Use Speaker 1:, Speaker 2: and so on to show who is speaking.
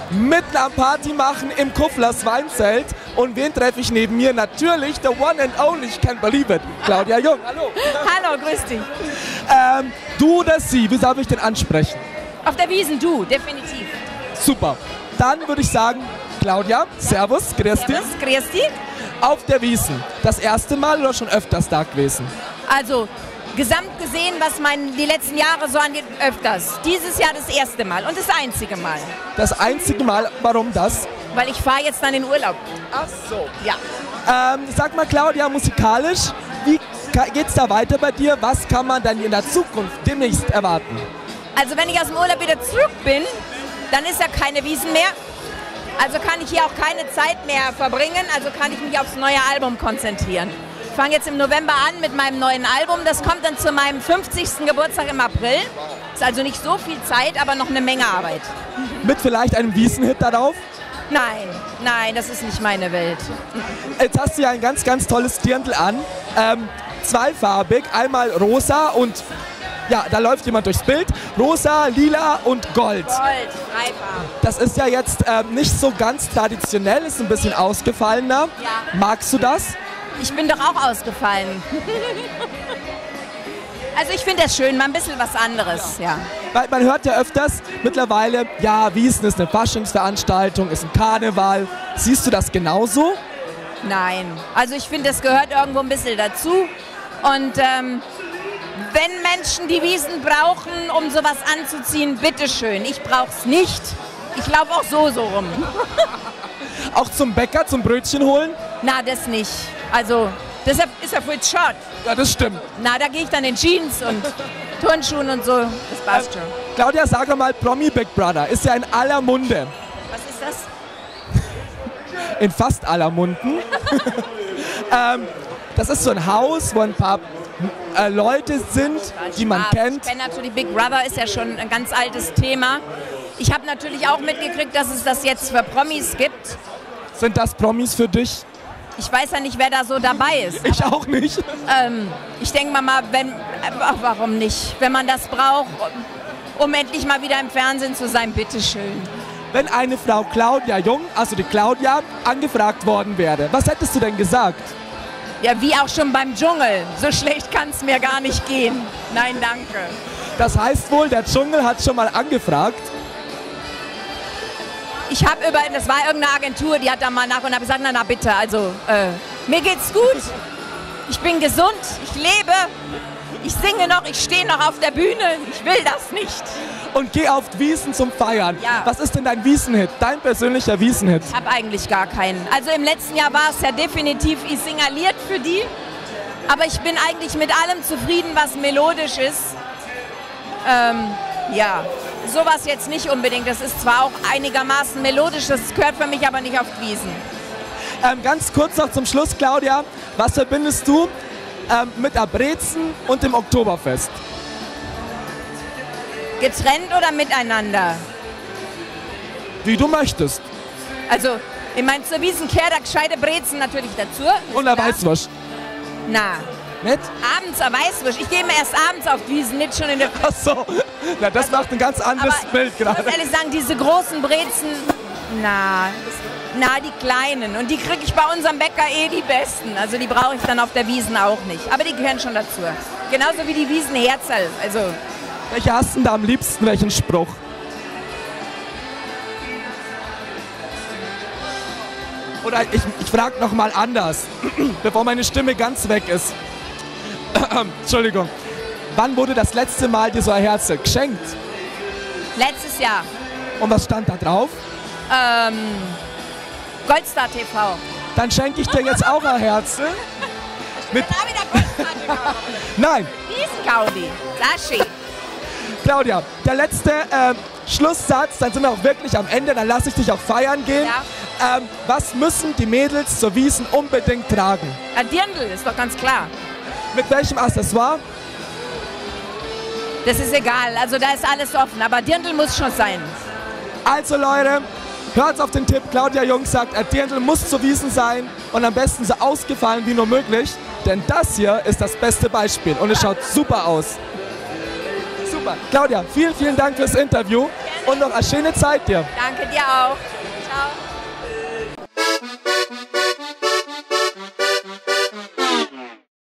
Speaker 1: mitten am Party machen im Kufflers Weinzelt. Und wen treffe ich neben mir? Natürlich the one and only, ich can't believe it, Claudia Jung. Hallo.
Speaker 2: Hallo, grüß dich.
Speaker 1: Du oder sie, wie darf ich denn ansprechen?
Speaker 2: Auf der Wiesn du, definitiv.
Speaker 1: Super. Dann würde ich sagen, Claudia, servus, grüß dich.
Speaker 2: Servus, grüß dich.
Speaker 1: Auf der Wiesn, das erste Mal oder schon öfters da gewesen?
Speaker 2: Also, gesamt gesehen, was die letzten Jahre so angeht, öfters. Dieses Jahr das erste Mal und das einzige Mal.
Speaker 1: Das einzige Mal, warum das?
Speaker 2: Weil ich fahre jetzt dann in Urlaub.
Speaker 1: Ach so.
Speaker 2: Ja.
Speaker 1: Sag mal, Claudia, musikalisch, wie geht's da weiter bei dir? Was kann man dann in der Zukunft demnächst erwarten?
Speaker 2: Also wenn ich aus dem Urlaub wieder zurück bin, dann ist ja keine Wiesn mehr. Also kann ich hier auch keine Zeit mehr verbringen, also kann ich mich aufs neue Album konzentrieren. Ich fange jetzt im November an mit meinem neuen Album, das kommt dann zu meinem 50. Geburtstag im April. Ist also nicht so viel Zeit, aber noch eine Menge Arbeit.
Speaker 1: Mit vielleicht einem Wiesn-Hit darauf?
Speaker 2: Nein, nein, das ist nicht meine Welt.
Speaker 1: Jetzt hast du ja ein ganz, ganz tolles Dirndl an. Zweifarbig, einmal rosa und ja, da läuft jemand durchs Bild. Rosa, lila und Gold.
Speaker 2: Gold, Freifarben.
Speaker 1: Das ist ja jetzt nicht so ganz traditionell, ist ein bisschen ausgefallener.
Speaker 2: Ja.
Speaker 1: Magst du das?
Speaker 2: Ich bin doch auch ausgefallen. Also ich finde das schön, mal ein bisschen was anderes, ja.
Speaker 1: Weil man hört ja öfters mittlerweile, ja, Wiesn ist eine Faschingsveranstaltung, ist ein Karneval. Siehst du das genauso?
Speaker 2: Nein, also ich finde, das gehört irgendwo ein bisschen dazu. Und wenn Menschen die Wiesn brauchen, um sowas anzuziehen, bitteschön. Ich brauch's nicht. Ich laufe auch so rum.
Speaker 1: Auch zum Bäcker, zum Brötchen holen?
Speaker 2: Na, das nicht. Also, deshalb ist ja voll short.
Speaker 1: Ja, das stimmt.
Speaker 2: Na, da gehe ich dann in Jeans und Turnschuhen und so. Das passt schon.
Speaker 1: Claudia, sag mal, Promi Big Brother ist ja in aller Munde.
Speaker 2: Was ist das?
Speaker 1: In fast aller Munden. Das ist so ein Haus, wo ein paar Leute sind, die man kennt.
Speaker 2: Ich kenne natürlich, Big Brother ist ja schon ein ganz altes Thema. Ich habe natürlich auch mitgekriegt, dass es das jetzt für Promis gibt.
Speaker 1: Sind das Promis für dich?
Speaker 2: Ich weiß ja nicht, wer da so dabei ist.
Speaker 1: Ich auch nicht.
Speaker 2: Ich denke mal, warum nicht? Wenn man das braucht, um endlich mal wieder im Fernsehen zu sein, bitteschön.
Speaker 1: Wenn eine Frau Claudia Jung, also die Claudia, angefragt worden wäre, was hättest du denn gesagt?
Speaker 2: Ja, wie auch schon beim Dschungel. So schlecht kann es mir gar nicht gehen. Nein, danke.
Speaker 1: Das heißt wohl, der Dschungel hat schon mal angefragt.
Speaker 2: Ich habe das war irgendeine Agentur, die hat da mal nach und habe gesagt, na bitte, also mir geht's gut. Ich bin gesund, ich lebe, ich singe noch, ich stehe noch auf der Bühne. Ich will das nicht.
Speaker 1: Und geh auf Wiesn zum Feiern.
Speaker 2: Ja.
Speaker 1: Was ist denn dein Wiesn-Hit, dein persönlicher Wiesn-Hit?
Speaker 2: Ich habe eigentlich gar keinen. Also im letzten Jahr war es ja definitiv, ich singe ein Lied für die. Aber ich bin eigentlich mit allem zufrieden, was melodisch ist. Ja, sowas jetzt nicht unbedingt. Das ist zwar auch einigermaßen melodisch, das gehört für mich aber nicht auf die Wiesn.
Speaker 1: Ganz kurz noch zum Schluss, Claudia. Was verbindest du mit der Brezen und dem Oktoberfest?
Speaker 2: Getrennt oder miteinander?
Speaker 1: Wie du möchtest.
Speaker 2: Also, ich meine, zur Wiesn kehrt der gescheite Brezen natürlich dazu.
Speaker 1: Und der Weißwurst.
Speaker 2: Na,
Speaker 1: Nicht?
Speaker 2: abends ein Weißwurst. Ich gehe mir erst abends auf die Wiesn, nicht schon in der...
Speaker 1: Ach so. Na, das macht ein ganz anderes Bild
Speaker 2: Ich muss
Speaker 1: gerade.
Speaker 2: ehrlich sagen, diese großen Brezen, na, die kleinen. Und die kriege ich bei unserem Bäcker die besten. Also die brauche ich dann auf der Wiesn auch nicht. Aber die gehören schon dazu. Genauso wie die Wiesenherzl. Also,
Speaker 1: Welche hast du denn da am liebsten, welchen Spruch? Oder ich frage noch mal anders, bevor meine Stimme ganz weg ist. Entschuldigung. Wann wurde das letzte Mal dir so ein Herz geschenkt?
Speaker 2: letztes Jahr.
Speaker 1: Und was stand da drauf?
Speaker 2: Goldstar TV.
Speaker 1: Dann schenke ich dir jetzt auch ein Herz. Mit
Speaker 2: Da wieder Goldstar TV.
Speaker 1: Nein,
Speaker 2: Wiesengaudi. Laschi.
Speaker 1: Claudia, der letzte Schlusssatz, dann sind wir auch wirklich am Ende, dann lasse ich dich auch feiern gehen.
Speaker 2: Ja.
Speaker 1: Was müssen die Mädels zur Wiesn unbedingt tragen?
Speaker 2: Ein Dirndl, ist doch ganz klar.
Speaker 1: Mit welchem Accessoire?
Speaker 2: Das ist egal, also da ist alles offen, aber Dirndl muss schon sein.
Speaker 1: Also Leute, hört auf den Tipp. Claudia Jung sagt, ein Dirndl muss zur Wiesn sein und am besten so ausgefallen wie nur möglich. Denn das hier ist das beste Beispiel und es schaut super aus. Super. Claudia, vielen, vielen Dank fürs Interview.
Speaker 2: Gerne.
Speaker 1: und noch eine schöne Zeit dir.
Speaker 2: Danke dir auch. Ciao.